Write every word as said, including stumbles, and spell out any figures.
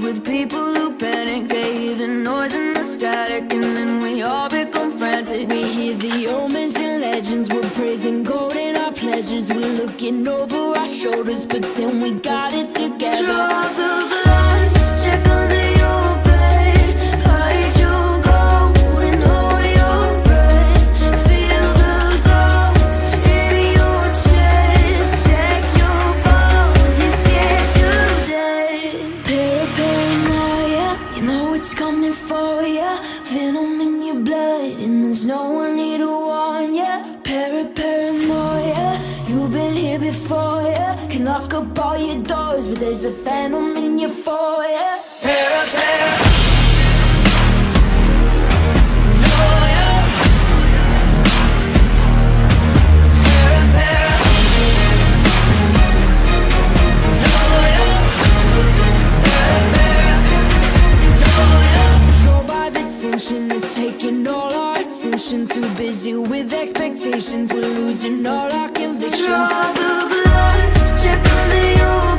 with people who panic. They hear the noise and the static, and then we all become frantic. We hear the omens and legends, we're praising gold in our pleasures. We're looking over our shoulders, pretend we got it together. Draw the blood, check under your bed, hide your gold and hold your breath. Feel the ghost in your chest, check your pulse, it's here today. Paranoia, you know it's coming for ya. Venom in your blood, and there's no one here to warn ya. Para paranoia, you've been here before ya. Can lock up all your doors, but there's a phantom in your foyer. Para para. It's taking all our attention. Too busy with expectations, we're losing all our convictions. Draw the blood, check under your